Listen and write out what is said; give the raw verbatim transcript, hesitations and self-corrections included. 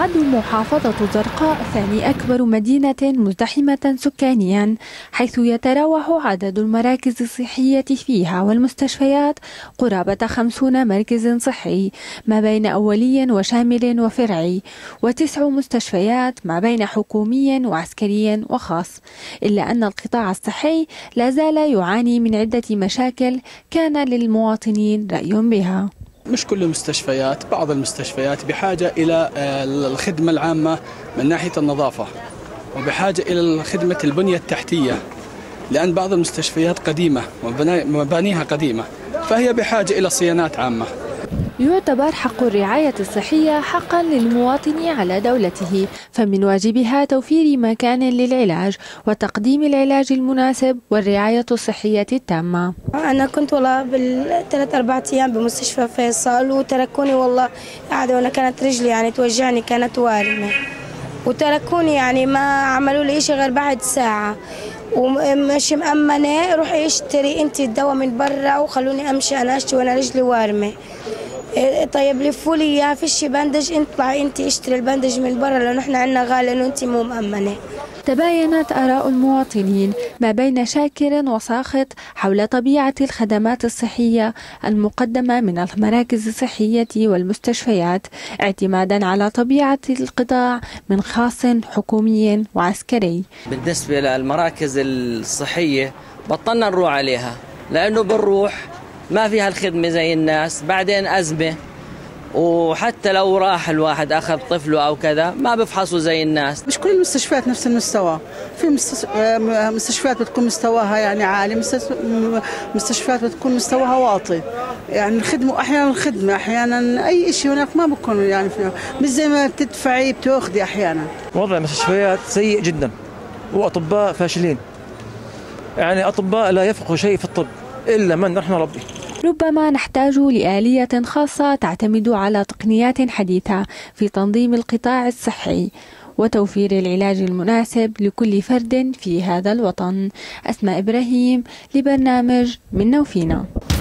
تعد محافظة الزرقاء ثاني أكبر مدينة مزدحمة سكانيا، حيث يتراوح عدد المراكز الصحية فيها والمستشفيات قرابة خمسين مركز صحي ما بين أولي وشامل وفرعي، وتسع مستشفيات ما بين حكومي وعسكري وخاص، إلا أن القطاع الصحي لا زال يعاني من عدة مشاكل كان للمواطنين رأي بها. مش كل المستشفيات، بعض المستشفيات بحاجة إلى الخدمة العامة من ناحية النظافة، وبحاجة إلى خدمة البنية التحتية، لأن بعض المستشفيات قديمة ومبانيها قديمة، فهي بحاجة إلى صيانات عامة. يعتبر حق الرعاية الصحية حقا للمواطن على دولته، فمن واجبها توفير مكان للعلاج وتقديم العلاج المناسب والرعاية الصحية التامة. أنا كنت والله بالثلاث أربع أيام بمستشفى فيصل، وتركوني والله قاعدة، وأنا كانت رجلي يعني توجعني، كانت وارمة، وتركوني يعني ما عملوا لي شيء غير بعد ساعة، ومش مأمنة روحي اشتري انت الدواء من برا وخلوني امشي انا اشتري وانا رجلي وارمه. طيب لفوا لي اياه، فيش بندج، اطلعي انت اشتري البندج من برا لانه احنا عندنا غالي انه انت مو مأمنه. تباينت آراء المواطنين ما بين شاكر وساخط حول طبيعة الخدمات الصحية المقدمة من المراكز الصحية والمستشفيات، اعتمادا على طبيعة القطاع من خاص حكومي وعسكري. بالنسبة للمراكز الصحية بطلنا نروح عليها، لأنه بنروح ما فيها الخدمة زي الناس، بعدين أزمة، وحتى لو راح الواحد أخذ طفله أو كذا ما بفحصوا زي الناس. مش كل المستشفيات نفس المستوى، في مستشفيات بتكون مستواها يعني عالي، مستشفيات بتكون مستواها واطي، يعني الخدمة أحيانا الخدمة أحيانا أي شيء هناك ما بكون يعني فيها، مش زي ما بتدفعي بتاخذي أحيانا. وضع المستشفيات سيء جدا، وأطباء فاشلين، يعني أطباء لا يفقهوا شيء في الطب إلا من رحم ربي. ربما نحتاج لآلية خاصة تعتمد على تقنيات حديثة في تنظيم القطاع الصحي وتوفير العلاج المناسب لكل فرد في هذا الوطن. أسماء إبراهيم لبرنامج منا وفينا.